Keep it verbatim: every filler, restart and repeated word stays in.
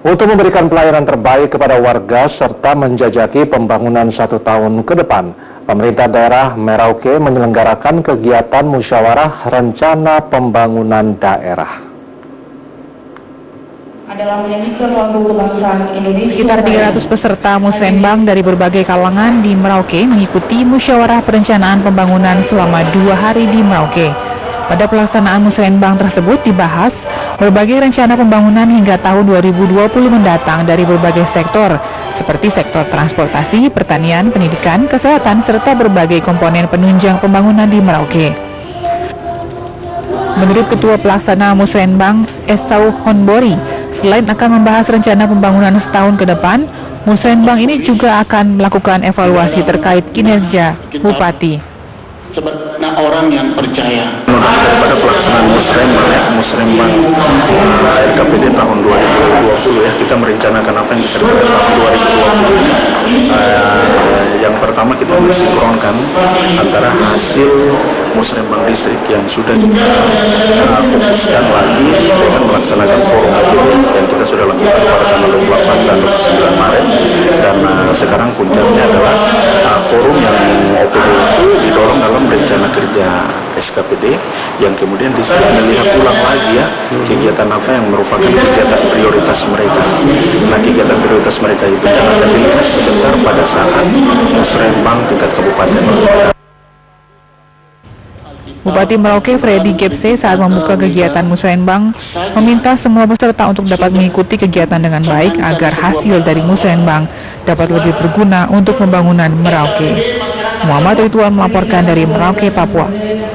Untuk memberikan pelayanan terbaik kepada warga serta menjajaki pembangunan satu tahun ke depan, pemerintah daerah Merauke menyelenggarakan kegiatan musyawarah rencana pembangunan daerah. Adalah menyanyikan lagu kebangsaan Indonesia. Sekitar tiga ratus peserta musrenbang dari berbagai kalangan di Merauke mengikuti musyawarah perencanaan pembangunan selama dua hari di Merauke. Pada pelaksanaan musrenbang tersebut dibahas berbagai rencana pembangunan hingga tahun dua ribu dua puluh mendatang dari berbagai sektor, seperti sektor transportasi, pertanian, pendidikan, kesehatan, serta berbagai komponen penunjang pembangunan di Merauke. Menurut Ketua Pelaksana Musrenbang, Esau Honbori, selain akan membahas rencana pembangunan setahun ke depan, Musrenbang ini juga akan melakukan evaluasi terkait kinerja Bupati. Sebenarnya orang yang percaya pada pelaksanaan musrenbang ya, musrenbang R K P D tahun dua ribu dua puluh ya, kita merencanakan apa yang kita lakukan tahun dua ribu dua puluh. Uh, yang pertama kita mensinkronkan antara hasil musrenbang distrik yang sudah kita uh, fokuskan lagi dengan melaksanakan forum yang kita sudah lakukan pada tanggal dua puluh delapan dan dua puluh sembilan Maret, dan uh, sekarang puncaknya adalah uh, forum yang O P D itu didorong dalam rencana kerja S K P D yang kemudian disuruh melihat ulang lagi ya kegiatan apa yang merupakan kegiatan prioritas mereka. Nah, kegiatan prioritas mereka itu akan dilihat sebentar pada saat musrenbang tingkat kabupaten. Bupati Merauke Freddy Gepse saat membuka kegiatan musrenbang meminta semua peserta untuk dapat mengikuti kegiatan dengan baik agar hasil dari musrenbang dapat lebih berguna untuk pembangunan Merauke. Muhammad Ridwan melaporkan dari Merauke, Papua.